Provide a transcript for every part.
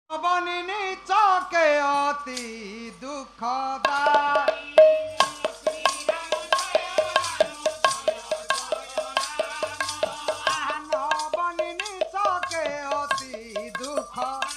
बनिनी चके अति दुखदाई बनिनी चके अति दुख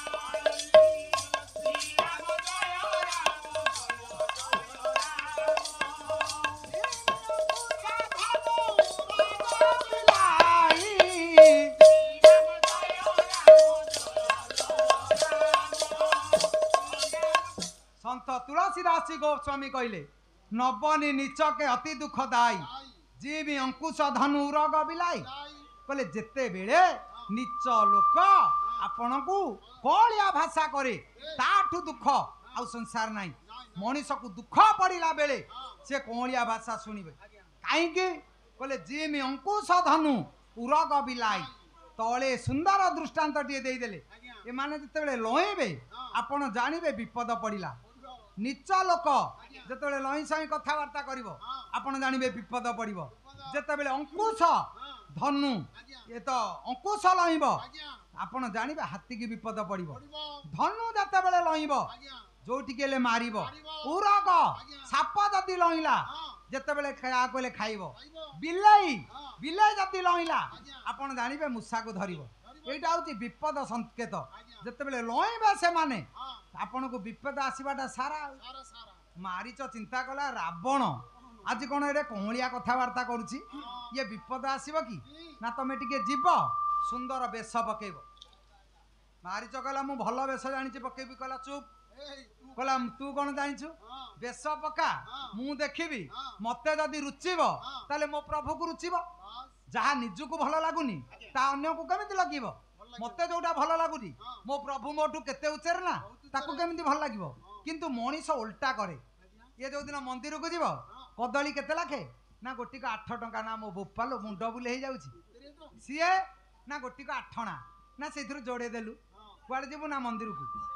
संत तुलसीदास गोस्वामी कहले नबनी निचके अति दुखदायी जी भी अंकुश धनु रग बिलाई कहले जेते बेले नीच लोक आपण को कलिया भाषा करे ताठू दुख आ संसार नहीं मनीष को दुख पड़िला बेले से कलिया भाषा शुणवे कहीं कहले जी भी अंकुश धनु उरग बिलाई तले सुंदर दृष्टांत टे देदेले एमाने जिते लइबे आपण जानिबे विपद पड़िला नीच लोक जिते लई साई कथबार्ता कर आपण जानवे विपद पड़ब जिते अंकुश धनु ये तो अंकुश लईब आपण जानवे हाथी की विपद पड़ब धनु जिते लईब जो टिके मारिब उरग साप जदि लईला जिते कहले खाइब बिलाई बिलाई जदि लईला आपण जानवे मूषा को धरिब एटा हूँ विपद संकेत जिते लईबे से माने आपण को विपद आसवाटा सारा मारीच चिंता कला रावण आज कौन ये कौलिया कथबार्ता करुच्ची ये विपद आसब कि ना तुम टे जीव सुंदर बेश पकेब मारीच कहला मु भल बेश जानी पकेबी कहला चुप कहला तू कौन जाचु बेश पका मु देखी मत जदि रुचिब ताले मो प्रभु को रुचिब जहाँ निजक भल लगुनि ता अन्य को केमिति लगिब मत जोटा भल लगुनि मो प्रभु मोठू केते उच्चर ना ताकू केमिति भल लागिब किंतु मनीष उल्टा करे ये जो दिन मंदिर को जीव कदली केते लाखे ना गोटी को 8 टंका ना मो बोपालो मुंड बुले हो जाउछि सीए ना गोटी को 8 आना ना से जोड़े देलु कुआड़े जीवु ना मंदिर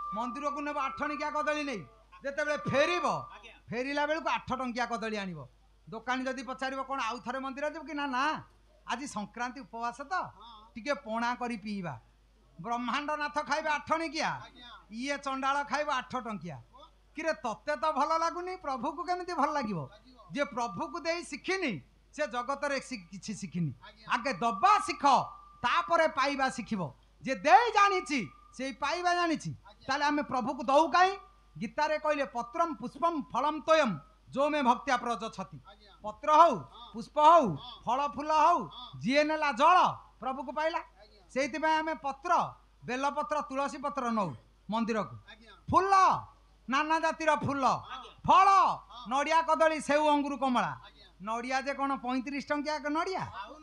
को नेब 8 टंकिया कदली नहीं जेते फेरब फेरिला बेलू 8 टंकिया कदली आनिब दोकानी जदि पचारिब कोन आउ थरे मंदिर जीव कि ना ना आज संक्रांति उपवास तो टिके पणा करी पीवा ब्रह्मांड नाथ खाइबे 8 टंकिया ये चंडाल खाइब 8 टंकिया किरे तत्ते तो भल लगुनि प्रभु को केमिति भल लागिबो जे प्रभु को देई शिखिनी से जगत रे किछि शिखिनी आगे दबा शिख तापरे पाइबा शिखिबो जे देई जानिछि से पाइबा जानिछि ताले आमे प्रभु को दउ काई गीता रे कहले पत्रम पुष्पम फलम तोयम जो में भक्त्या प्रजछति पत्र हौ पुष्प हौ फल फूल हौ जी नेला जल प्रभु को पाइला सेति में आमे पत्र बेलपत्र तुलसी पत्र नौ मंदिर को फूल नाना जातिर फूल फल नड़िया कदली सेऊ अंगुर कमला नड़िया जे कौन 35 टंकिया नड़िया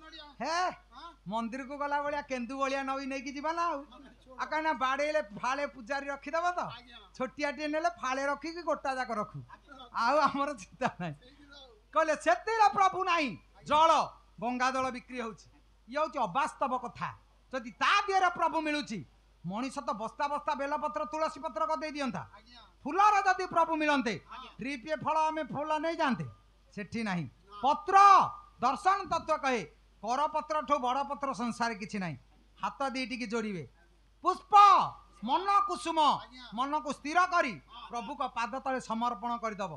हे मंदिर को गला भाया केन्दु भाया नई नहीं जीवा ना आ कहीं बाड़े फाले पूजारी रखीदेव तो छोटिया टे ने फाले रखिकी गोटा जाक रखू आमर चिंता ना कहले से प्रभु ना जल गंगा जल बिक्री होती अबास्तव कथा जदि ता दिहरे प्रभु मिलूँ मनीष तो बस्ता बस्ता बेलपत्र तुलसी पत्र कदे दिंता फूलर जदि प्रभु मिलते ट्रिपे फल आम फूल नहीं जाते सेठी नहीं पत्र दर्शन तत्व कहे कर पत्र ठू बड़ पत्र संसार किछि नहीं हाथ दीटी की जोड़े पुष्प मन कुसुम मन को स्थिर करी प्रभु को पाद तले समर्पण करदब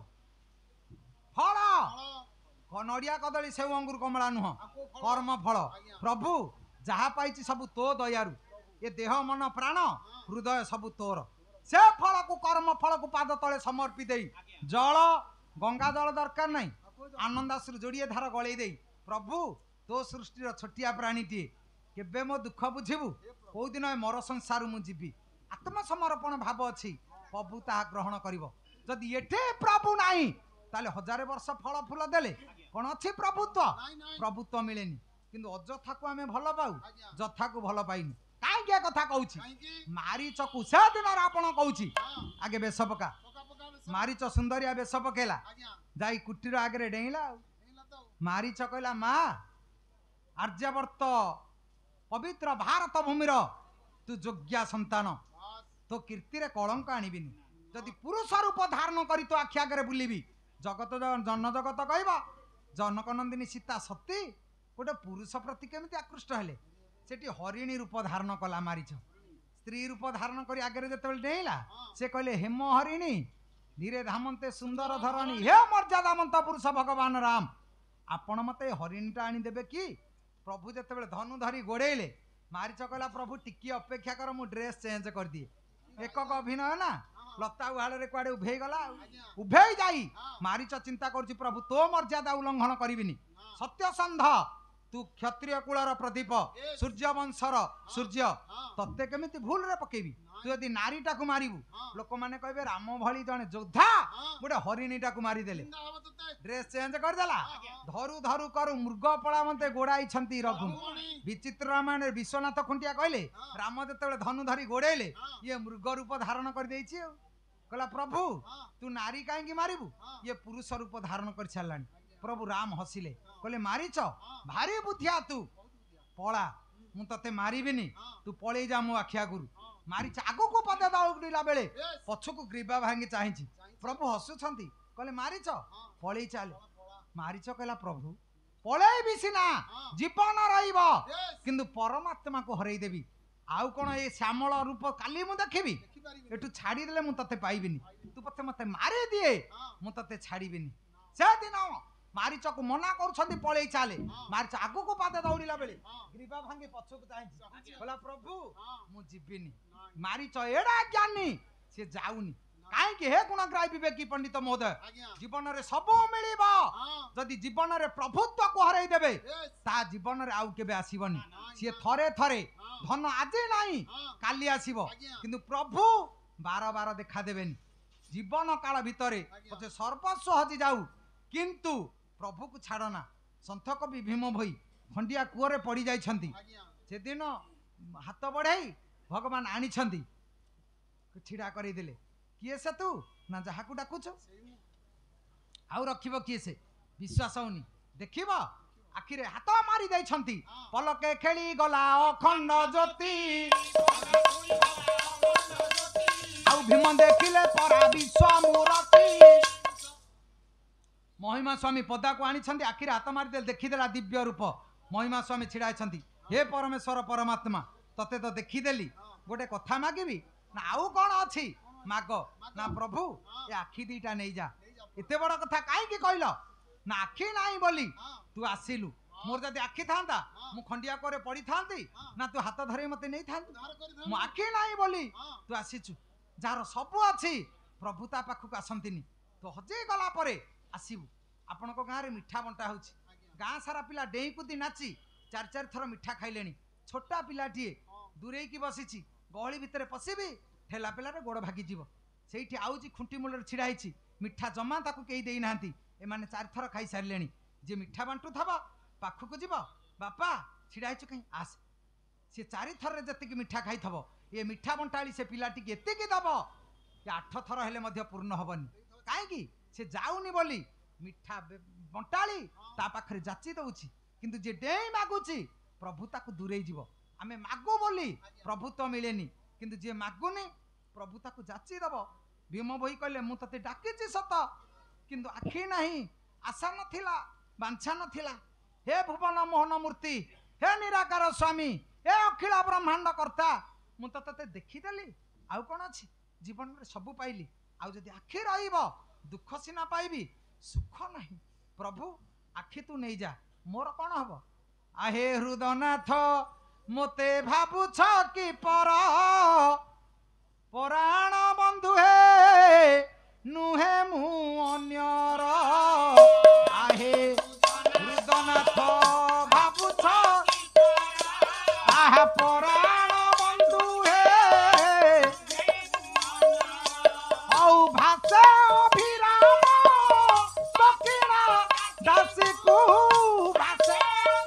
फल नड़िया कदली सेव अंगुर कमला नुह कर्म फल प्रभु जहाँ पाई सब तो दयारु ये देह मन प्राण हृदय सब तोर से फल को कर्म फल को पाद तले समर्पी दे जल गंगा जल दरकार नहीं आनंदाश्रु जोड़िए धार गले दे प्रभु तो सृष्टि छोटिया प्राणीटी केबे मो दुख बुझीबू कौ दिन मोर संसार मुझी आत्मसमर्पण भाव अच्छी प्रभु ता ग्रहण करिवो जदि एठे प्रभु नाही ताले 1000 वर्ष फल फूल देले कौन अच्छी प्रभुत्व प्रभुत्व मिलेनी किंतु अजथा को आमे भल पाऊ जथा को भल पाइनी कहीं कथा कहूँ मारीच को से दिन आपण कहूँ आगे बेश पका मारीच सुंदरिया बेश पकेला जाई कुटीर आगे डेला मारीच कहला माँ आर्यवर्त पवित्र भारत भूमिर तू योग्या संतान तो कीर्ति रे कलंक आनिबिनी जदि पुरुष रूप धारण करी तो आखि आगे बुलबी जगत जन जगत कहबा जनक नंदिनी सीता सती गोटे पुरुष प्रति केमिति आकृष्ट हेले सेठी हरिणी रूप धारण कला मारीच स्त्री रूप धारण कर आगे जिते डेला से कहले हेम हरिणी धीरे धामंते सुंदर धरणी हे मर्यादामंत पुरुष भगवान राम आपण मते हरिणीटा आनीदेवे कि प्रभु जिते धनु धरी गोड़ेले मारीच कहला प्रभु टिकी अपेक्षा कर मु ड्रेस चेंज कर दिए एक अभिनय ना लता उहाड़े कुआड़े उभे गला उभे जाई मारीच चिंता कर प्रभु तो मर्यादा उल्लंघन करिबिनी सत्यसंध तू क्षत्रिय कुलर प्रदीप सूर्य वंशर सूर्य तत्ते केमिति भूल रे पकेबी तू यदि नारीटा को मारिबू लोक माने कहबे राम भली जने योद्धा गोटे हरिणीटा को मारी देले ड्रेस चेंज कर देला धरु धरु करू मृग पड़ा मते गोड़ाई छंती रघु विचित्र रामायण विश्वनाथ खुंटिया कहले राम जते धनु धरी गोड़ेले ये मृग रूप धारण कर देछि कहला प्रभु तू नारी काहे मारिबू ये पुरुष रूप धारण कर छलानी प्रभु राम हसिले कहले मारीच भारी बुद्धिया तू पला मु तते मारिबिनी तू पळेई जा मो आखिया गुरु मारीच आगो को पदे दौड़िला बेले पछकु ग्रीवा भांगी चाहिछि प्रभु हसुछंती कहले मारीच पळेई चाले मारीच कहला प्रभु पळेई बिसिना जीवन रहिबो किंतु परमात्मा को हरई देबी आउ कोन ए श्यामल रूप काली मु देखिबी एटू छाड़ी देले मु तते पाइबिनी तू पते मते मारी दिए मु तते छाड़ीबिनी से दिन मारीच को मना कर पलई चाले मारीच आगु को पादे दौड़िला बेले ग्रीवा भांगी पछकु चाहिछि कहला प्रभु मु जीविनी मारीच एडा ज्ञानी से जाउनी काहे कि हे गुणग्राही विवेकी पंडित महोदय जीवन रे सब मिलिबा जदि जीवन रे प्रभुत्व को हरई देबे ता जीवन रे आउ केबे आसीबनी से थरे थरे धन आज नाही काली आसीबो किंतु प्रभु बार बार देखा देबेनी जीवन काल भितरे पछे सर्वस्व हजि जाऊ किंतु प्रभु को छाड़ना संत कवि भीम भई खंडिया कूअरे पड़ी जाइछंती से दिन हाथ बढ़ाई भगवान आनी छंती छिड़ा करेई देले किए से तू ना जहा को डाकुछ आउ रखिबो किए से विश्वास होनी देखिबो आखिरे हाथ मारी जाइछंती पलके खेली गला अखंड ज्योति आउ भीम देखिले परा विश्व मूर्ति महिमा स्वामी पदा को आनी छंती आखिर हाथ मारी देखीदेला दिव्य रूप महिमा स्वामी छिड़ा छंती हे परमेश्वर परमात्मा तते तो देखीदेली गोटे कथा मागिबी ना आउ कौन अच्छी माग ना प्रभु ये आखि दीटा नहीं जा एते बड़ कथा काहे की कहलो ना आखि नाही बोली तू आसिलु मोर जदि आखि थांता मु खंडिया करे पड़ी थांती ना तू हाथ धरे मते नहीं थांती मु आखि नाही बोली तू आसीचु जार सब अच्छी प्रभु ता पाखु आसंतिनी तो हजे गला परे आसीबु आपण को गाँ रे मिठा बंटा होछि गाँ सारा पिला डेई कुदी नाची चार चार थर मिठा खाइलेनी छोटा पिलाटीए दूरे की बसीची गहली भितर पशिबी ठेला पेलारे गोड़ भागी जीव सेठी आउची खुंटी मूल छिड़ा ହେଇଛି मिठा जमा ताकू केही देई नांती ए माने चार थर खाई सारलेनी जे मिठा बांटू थबा पाखु को जीव बापा छिड़ा ହେଇଛୁ कहीं आस से चारि थर रे जति की मिठा खाई थबो ए मिठा बंटाली से पिलाटी के एते के दबो ये 8 थर हेले मध्य पूर्ण हबनी काहे की से जाउनी बोली मिठा बंटाली ता पाखरे जाची दउची किंतु जे डेई मागुची प्रभु ताकू दूरे जीव आमे मागो बोली प्रभु तो मिलेनी किंतु जे मागुनी प्रभु ताकू जाची दब भीम भई कहले मु तते डाकिची सत किंतु आखि नाही आशा नथिला बांछा नथिला हे भुवन मोहन मूर्ति हे निराकार स्वामी हे अखिल ब्रह्मांड कर्ता मु तते देखिदेली आउ कोन अछि जीवन रे सब पाइली आउ जदि आखि रहिबो दुख सिना पाइबी सुख नहीं प्रभु आखि तू नहीं जा मोर कौन हब आहे हृदनाथ मोते भाबु छ कि पर पराण बंधु हे नुहे मु अन्यर आहे हृदनाथ भाबु छ आहा पराण बंधु हे औ भाषा अभिराम दक्षिणा दासी को भाषा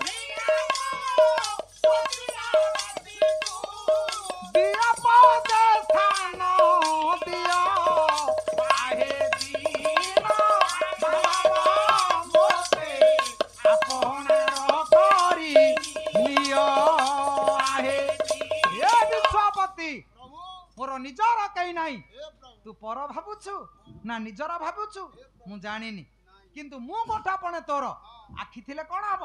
दिया पदे स्थान दिया आहे दीना बाबा मोते आपनार करी लियो आहे हे विश्वपति मोर निजर कहीं नहीं तू पर भाबुछु ना निजर भाबुछु मु जानिनी किंतु मु गोठापणे तोर आखि थिले कोन हबो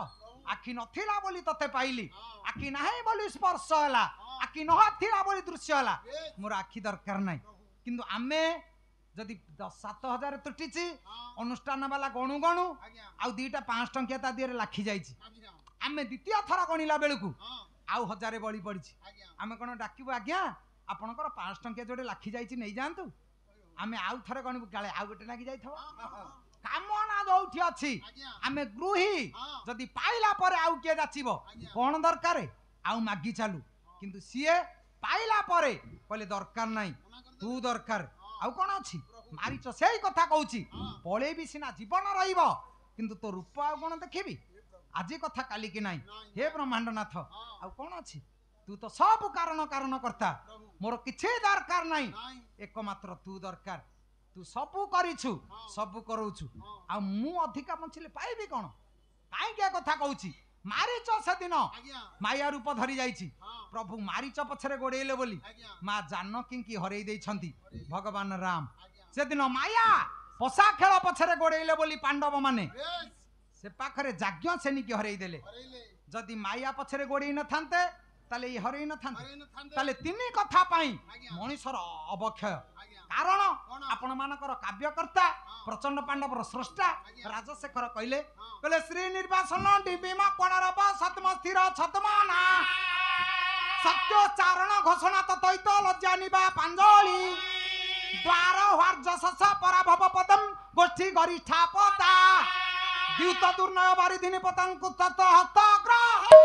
आखि नथिला बोली तते पाइली आखि नाही बोली स्पर्श होला आखि नथिला बोली दृश्य होला मोर आखि दरकार नाही किंतु आमे जदि 7,000 त्रुटिची अनुष्ठान वाला गणु गणु आ दीटा 5 टंकिया ता दिरे लाखी जाईची आमे द्वितीय थरा गणिला बेलकू आउ 1000 बळी पड़िची आमे कोन डाकिबो आज्ञा आपनकर 5 टंकिया जोडे लाखी जाईची नै जानतु आमे आउ थरे गणिबु काले आउ गोटे लागी जाइथबो कामना जोठी अछि आमे गृही जदि पाइला परे आउ के जाचिबो कोन दरकार आउ मागी चालू किंतु सीए पाइला परे कहले दरकार नाही तू दरकार आउ कोन अछि मारिच सेही कथा कहूची पळेबी सिना जीवन रहिबो किंतु तो रूप आ कोन देखिबी आजी कथा काली कि नाही हे ब्रह्मांडनाथ आउ कोन अछि तू तो सब कारण कारण करता मोर किछि दरकार नाही एकमात्र तू दरकार तू सबु करिछु सबु करूछु आ मु अधिका बंचिले पाइबी कोन काई के कथा कहूची मारिच से दिन माया रूप धरी जाईची प्रभु मारिच पछरे गोडेले बोली मां जानकी की हरई देई छंती भगवान राम से दिन माया पोसा खेल पछरे गोडेले बोली पांडव माने से पाखरे जाज्ञ सेनी की हरई देले जदि माया पछरे गोडेई न थांते ताले ई हरई न थांते ताले तिनी कथा पाई मनुष्यर अवक्षय कारण आपण मानकर काव्यकर्ता प्रचंड पांडवर स्रष्टा राजशेखर कहले कहले श्री निर्वासन डिबिमा कोणरब सतम स्थिर छतमाना सत्योच्चारण घोषणा ततैत लज्जानिबा पांजोली द्वार वार्जसस पराभव पदम गोष्ठी गरिष्ठा पता द्यूत दुर्नय वारिधिनी पतंकु तत हस्तग्रह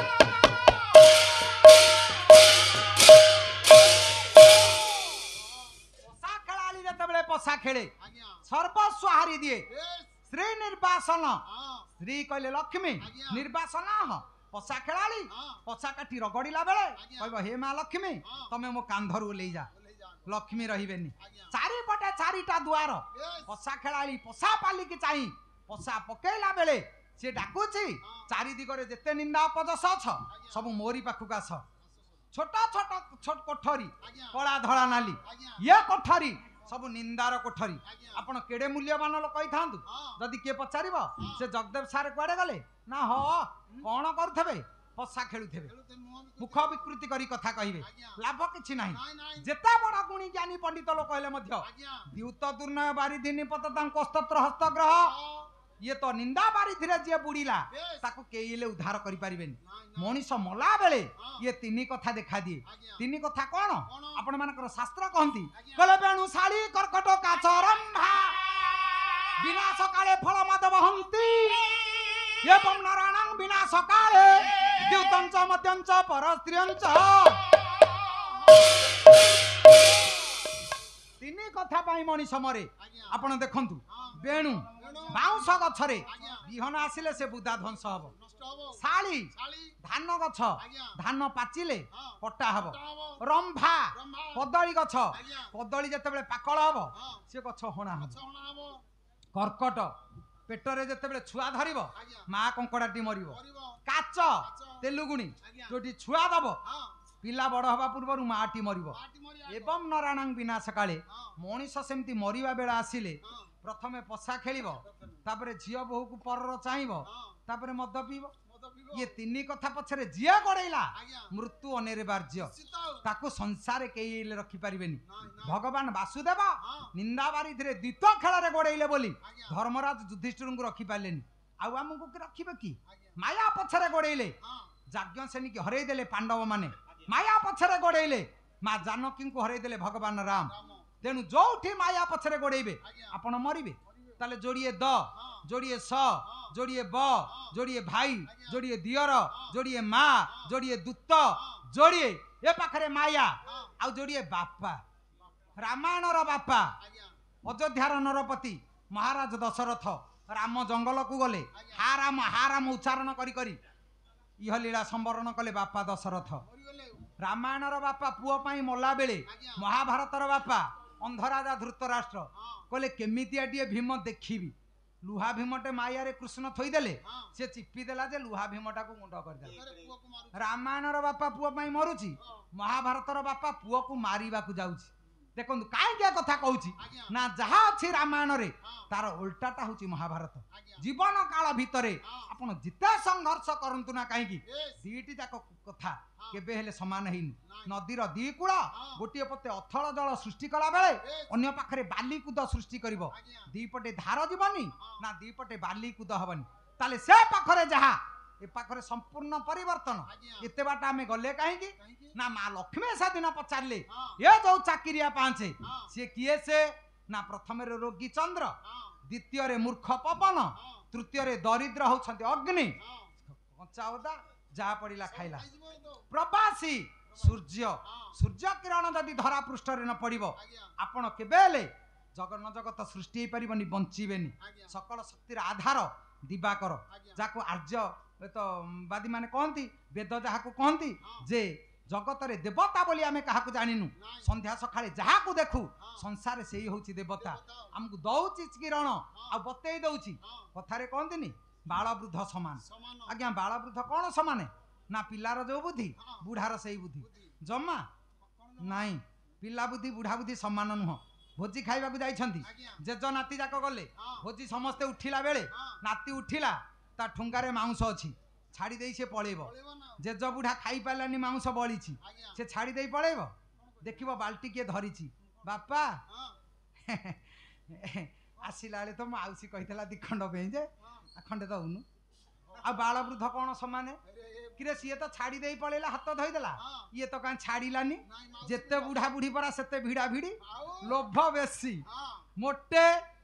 पोसा खेले सर्वस्व हारी दिए श्री निर्वासन श्री कहले लक्ष्मी निर्वासन पोसा खेलाली पोसा काठी रगड़िला बेले कहबो हे मां लक्ष्मी तमे मो कांधरु ले जा लक्ष्मी रहिबेनी चारि पटे चारिटा द्वार पोसा खेलाली पोसा पाली के चाहि पोसा पकेला बेले से डाकुची चारि दिगरे जेते निंदा अपजस छ सब मोरी पाखु आस छोटा छोटा छोट कोठरी कला धला नाली ये कोठरी सब निंदार कोठरी आपण केडे मूल्यवान लोक कहि थांतु जदि के पचारिबो से जगदेव सारे कुआडे गले ना हो कोन करथबे पसा खेलुथबे मुख विकृति करी कथा कहिबे लाभ किछि नाही जेता बडा गुणी ज्ञानी पंडित लोक कहले मध्य द्यूत दुर्नय बारिधिनी पततांक स्तोत्र हस्तग्रह ये तो निंदा बारिधिरे जे बुडीला ताको केइले उद्धार करि परिबेनी मनीष मला बेले ये तिनी कथा देखा दिए तिनी कथा कोन आपण मानकर शास्त्र कहंती कले बेणु साली कर्कट काचरंभा विनाश काले फल माधव हंती एवं नारायणं विनाश काले द्यूतंच मध्यंच परस्त्रियंच तिनी कथा पाई मनीष मरे आपण देखंतु बेणु बाउंस गछरे बिहन आसिले से बुदा ध्वंस हबो साली धान गछ धान पाचिले पट्टा हबो रंभा कदली गछ कदली जेतेबेले पाकळ हबो से गछ होणा हबो कर्कट पेटरे जेतेबेले छुआ धरिबो मा कंकड़ाटी मरिबो काच तेलुगुणी जोटी छुआ दबो पिला बड़ हवा पूर्व माटी मरिबो एवं नारायणं विनाश काले मनीष सेमती मरिबा बेला आसिले प्रथमे पसा खेलिबो तापरे झियो बहु को परर चाहिबो तापरे मद पीबो ये तिनी कथा पछरे जिया गड़ेला मृत्यु अनिवार्य ताको संसार केइले रखि परिबेनी भगवान वासुदेव निंदा बारिधिरे द्वित खेल रे गड़ेले बोली धर्मराज युधिष्ठिर को रखि पालेनी आ हमकु के रखिबे की माया पछरे गड़ेले जाज्ञ सेनी की हरई देले पांडव माने माया पछरे गड़ेले मां जानकी को हरई देले भगवान राम तेणु जोठी माया पछरे गड़ेबे आपण मरिबे ताले जोड़िए द जोड़िए स जोड़िए ब जोड़िए भाई जोड़िए दियर जोड़िए माँ जोड़िए दूत जोड़िए ए पाखरे माया आ जोड़िए बापा रामायण रो बापा अयोध्यार नरपति महाराज दशरथ राम जंगल को गले हा राम उच्चारण करी करी इह लीला संवरण कले बापा दशरथ रामायण रो बापा पुओ पाई मला बेले महाभारत रो बापा अंधराजा धृतराष्ट्र कहले केमितियाटिए भीम देखिबी लुहा भीमटे माया रे कृष्ण थई देले से चिपी देला जे लुहा भीमटा को मुंड कर दे रामायण रो बापा पुओ पाई मरुची महाभारत रो बापा पुओ को मारिबा को जाउची देखो कहीं कथा कहूँ ना जहाँ अच्छी रामायण रे तार उल्टाटा हूँ महाभारत जीवन काल भितर आपण जिते संघर्ष करंतु ना कहीं दीटी जाक कथा केबे हेले समान हैनी नदीर दी कूल गोटे पटे अथल जल सृष्टि कला बेले अन्य पाखरे बाली कूद सृष्टि करिवो दीपटे धार जीवनी ना दीपटे बाली कूद हबनी ताले से पाखरे जहा ए पाखरे संपूर्ण परिवर्तन एते बाट आमे गले कहीं ना माँ लक्ष्मी से दिन पचारे ये जो चाकिरिया पांचे सी किए से ना प्रथम रोगी चंद्र द्वितीय रे मूर्ख पवन तृतीय रे दरिद्र होछंती अग्नि कंचा ओदा जा पड़िला खाइला प्रवासी सूर्य सूर्य किरण जदि धरा पृष्ठ रे न पड़िबो आपण केबेले जगन जगत सृष्टि हे परिबनी बंचीबेनी सकल शक्तिर आधार दिवाकर जाको आर्य तो बादी माने कहती वेद जहाँ को कहती जे जगत रे देवता बोली आमे काहाकू जानिनु संध्या सखाळे जहाँ को देखु संसार से ही होची देवता हमको दउची किरण आ बतेई दउची कथारे कहंतिनी बाल वृद्ध समान आज्ञा बाल वृद्ध कौन समान ना पिलार जो बुद्धि बुढ़ार से बुद्धि जमा नाई पिला बुद्धि बुढ़ा बुद्धि समान नुह भोजी खाइबा को जाइछंती जेज नाती जाक गले भोजी समस्ते उठिला बेले नाती उठिला ता ठुंगारे मांस अच्छी छाड़ी दे से पलैब जेज बुढ़ा खाई पारानी मांस बड़ी से छाड़ी दे पलैब देखिब बाल्टी किए धरी बापा आसला तो मौसी कही दिखंड पे खंडे दउनु आ बाल वृद्ध कौन समान कि सी तो छाड़ी दे पलैला हाथ धोईदेला ये तो कहीं छाड़ानी जिते बुढ़ा बुढ़ी परा सेते भिड़ा भिड़ी लोभ बेसी मोटे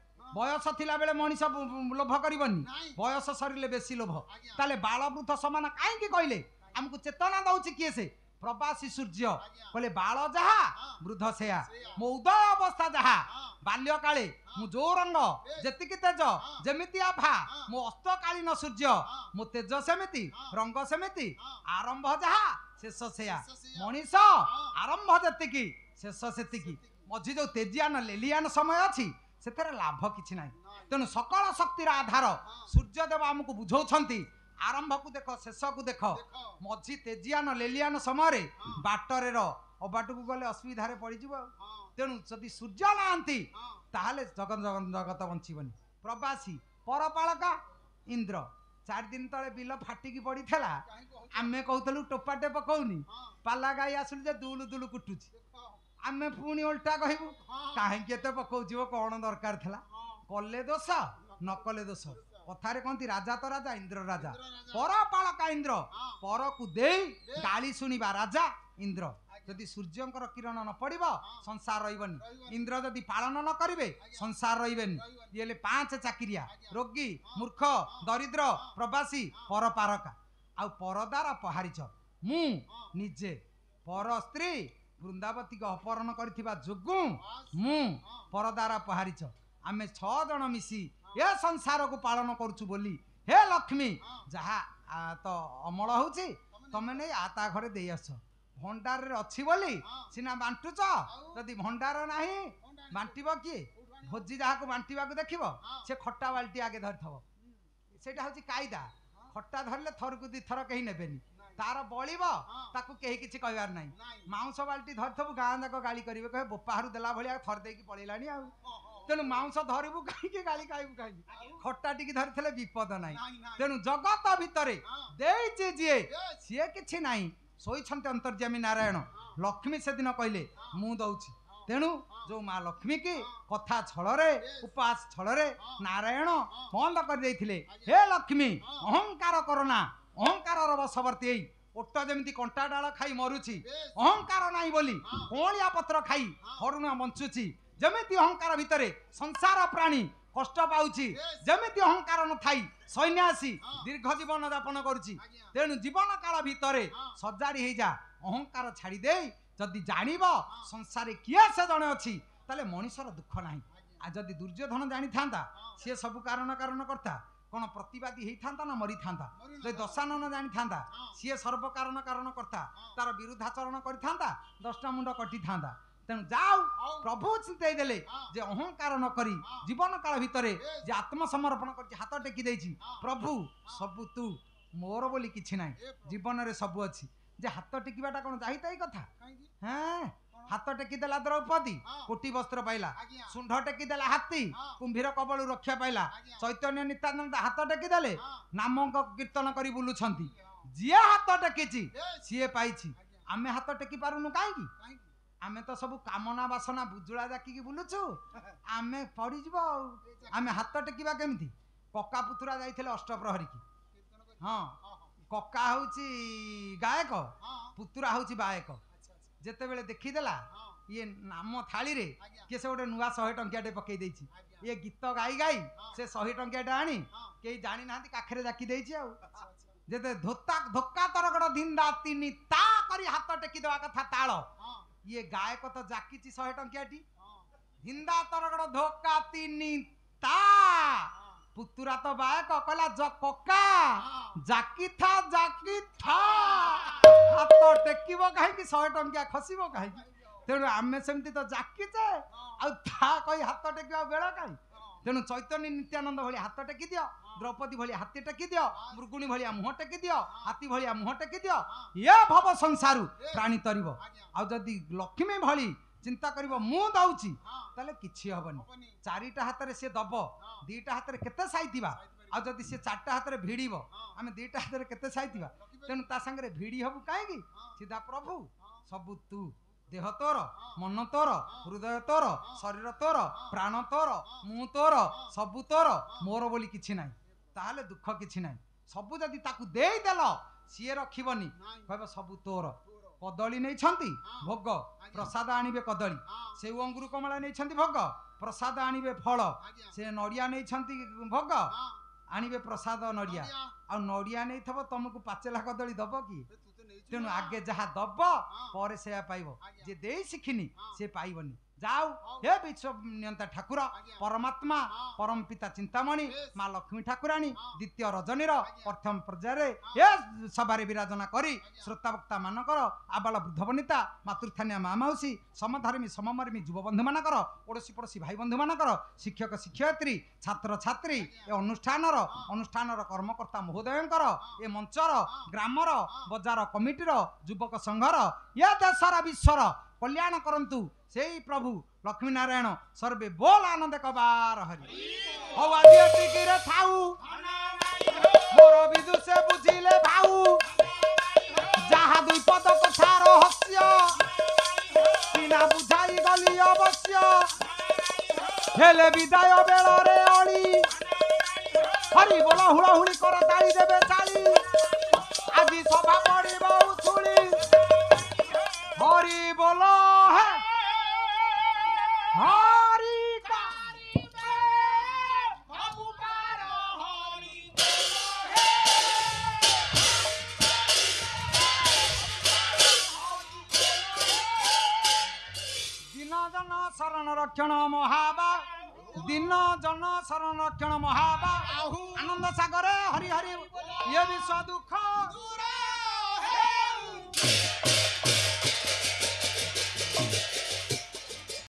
बयस थिला बेले मनीष लोभ करबनी बयस सरिले बेसी लोभ ताले बाल वृद्ध समान कहीं कहले आमको चेतना दउची किए से प्रवासी सूर्य कहले बाल जहा वृद्ध सेया मो उदय अवस्था जहा बाल्य काले मु जो रंग जेतिकी तेज जेमिति आभा मो अस्तकालीन सूर्य मो तेज सेमिति रंग सेमिति आरंभ जहा शेष सेया मनीष आरंभ जेतिकी शेष सेतिकी मझी जो तेजियान लेलियान समय अछि सेथरे लाभ किछि नाही तेणु सकल शक्तिर आधार सूर्यदेव आमको बुझौछंती आरंभ को देख शेष को देख मझी तेजियान लेलियान समय बाटरे अबाट को गले असुविधा पड़ तेणु जदि सूर्य नांती ताहले जगत जगत जगत बंचीबनी प्रवासी परपालका इंद्र 4 दिन तले बिल फाटिकी पड़ी थेला आमे कहतलु टोपाटे पकौनी पाला गाई आसुल जे दुलु दुलु कुटुची आमे पुणी उल्टा कहबू काहे केते पकौजिवो कोन दरकार थला कले दोष न कले दोष कथारे कहती राजा तो राजा इंद्र राजा परपालका इंद्र पर को देई गाली सुनिबा राजा इंद्र जदि सूर्यंकर किरण न पड़िबो संसार रहिबनी इंद्र जदि पालन न करिवे संसार रहिबेनी येले 5 चाकिरिया रोगी मूर्ख दरिद्र प्रवासी परपारका आ परदार पहारिच मु निजे पर स्त्री वृंदावती को अपहरण करथिबा जोगु मु परदार पहारिच आमे 6 जन मिसी ये संसार को पालन करूछु बोली हे लक्ष्मी जहा तो अमल होची तमे नै आता घरे देई आस भंडार रे अछि बोली सिना बांटुच जदि भंडार नाही बांटीबो की भोजी जहा को बांटीबा को देखिबो से खट्टा बाल्टी आगे धरथबो सेटा होची कायदा खट्टा धरले थर को दी थर कहि नेबेनी तार बळिबो ताकू केही किछि कहबार नाही मांस बाल्टी धरथबो गां जाक गाली करिवे कहे बोपाहारु देला भलिया थर देकी पळेलानी आ तेणु मांस धरबू कहीं गाली खाइबू कहीं खट्टा टी धरी विपद ना तेणु जगत भितर देचे जी सी कि ना शोचते अंतर्यामी नारायण लक्ष्मी से दिन कहले मु दौची तेणु जो माँ लक्ष्मी की कथा छल उपास छल नारायण बंद कर हे लक्ष्मी अहंकार करना अहंकार बसवर्ती ओट जमी कंटा डाल खाई मरुची अहंकार ना बोली कलिया पत्र खाई हरुणा बंचुची जमिति अहंकार भितर संसार प्राणी कष्ट पाउची जमिति अहंकार न थाई सन्यासी दीर्घ जीवन यापन करुची तेणु जीवन काल भितर सजाड़ी हो जा अहंकार छाड़ी दे जदि जानिब संसार किए से जड़े अच्छी ताले मनीषर दुख ना आ जदि दुर्योधन जानी था सी सब कारण कारण करता कौन प्रतिवादी होता ना मरी था दशानन जानी था सी सर्व कारण कारण करता तार विरुद्धाचरण करता 10टा मुंड कटि था तेणु जाऊ प्रभु चिंताई देले जे अहंकार न करी जीवन काल भितर जे आत्मसमर्पण कर हाथ टेकी देछि प्रभु सबु तू मोर बोली किछि नाही जीवन रे सबु अछि जे हाथ टेकीबाटा कोन जाहिताई कथा हां हाथ टेकी देला द्रौपदी कोटी वस्त्र पाइला सुंढ टेकी देला हाथी कुंभीर कबलू रक्षा पाइला चैतन्य नित्यानंद हाथ टेकी देले नाम कीर्तन करी बुलुछंती जी हाथ टेकीची सीए पाइछि आमे हाथ टेकी पारुनु काहेकि आमे तो सब कामना वासना बुजुला जाकी बुलुछु आमे पड़ी जीवो आमे हाथ टेकीबा केमिति कक्का पुतुरा जाइथिले अष्टप्रहरी की हां कक्का होउची गायक पुतुरा होउची बायक जेते बेले देखि देला ये नाम थाली रे के से गोटे नुआ 100 टंकिया टे पकई देछि ये गीत गाई गाई से 100 टंकिया टे आनी केई जानि नांती काखरे जाकी देछि आ जेते धोता धक्का तरगड़ धिंदा तिनी ता करी हाथ टेकी देवा कथा ताळ ये गायक तो जाकीची 100 टंकिया टी धिंदा तरगड़ धक्का तिनी ता पुतुरा तो बायक कहला ज कक्का जाकी था हाथ टेकिबो काहे कि 100 टंकिया खसिबो काहे तेणु आमे सेमती तो जाकीचे आ था कहि हाथ टेकिबा बेला काहे तेणु चैतन्य नित्यानंद भली हाथ टेकी दियो द्रौपदी भली हाथी टेकी दियो मृगुणी भलिया मुह टेकी दियो हाथी भलिया मुह टेकी दियो ये भव संसारु प्राणी तरिबो आ जदी लक्ष्मी भली चिंता करिबो मु दउची ताले किछि हबनी चारिटा हाथ रे से दबो दीटा हाथ रे केते साइतिबा आ जदी से चारटा हाथ रे भिड़ीबो आमे दीटा हाथ रे केते साइतिबा तेणु ता संगे भिड़ी हबु काहेकि सीधा प्रभु सबु तू देह तोर मन तोर हृदय तोर शरीर तोर प्राण तोर मु तोर सबु तोर मोर बोली किछि नाही ताहले दुख किछि नाही सबु जदी ताकू देई देलो सिए रखिबनी कहबो सबु तोर कदली नहीं छंती भोग प्रसाद आनिबे कदली से अंगुर कमला नहीं छंती भोग प्रसाद आनिबे फल से नड़िया नहीं छंती भोग आनिबे प्रसाद नड़िया आ नड़िया नहीं थबो तुमको पाचेला कदली दबो कि तेणु आगे जहा दब पर से पाइबो जे देई सिखिनी से पाइबनी जाऊ हे विश्व नियंता ठाकुर परमात्मा परम पिता चिंतामणि माँ लक्ष्मी ठाकुराणी द्वितीय रजनीर प्रथम पर्याये हे सभारे विराजना करी श्रोता वक्ता मानकर आबाल वृद्ध वनिता मातृस्थानीय माँ माउसी समधर्मी सममर्मी युव बंधु मानकर ओडसी पड़ोसी भाई बंधु मानकर शिक्षक शिक्षयित्री छात्र छात्री ए अनुष्ठानर कर्मकर्ता महोदयंकर ए मंचर ग्रामर बजार कमिटीर युवक संघर ये देशर विश्वर कल्याण करंतु सेई प्रभु लक्ष्मी नारायण सर्वे बोल आनंद कबार हरि हो आदि अति रे थाऊ मोर विदु से बुझिले भाऊ जहा दुई पद कथा रहस्य बिना बुझाई गली अवश्य हेले विदाय बेला रे अली हरि बोल हुळहुळी कर ताली देबे चाली आज सभा पड़िबो उछुली हरि बोलो है हरि का दिन जन शरण रक्षण महाबा दिन जन शरण रक्षण महाबा आनंद सागर हरि हरि ये विश्व दुख